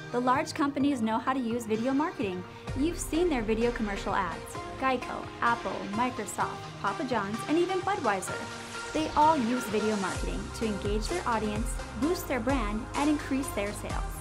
The large companies know how to use video marketing. You've seen their video commercial ads. Geico, Apple, Microsoft, Papa John's, and even Budweiser. They all use video marketing to engage their audience, boost their brand, and increase their sales.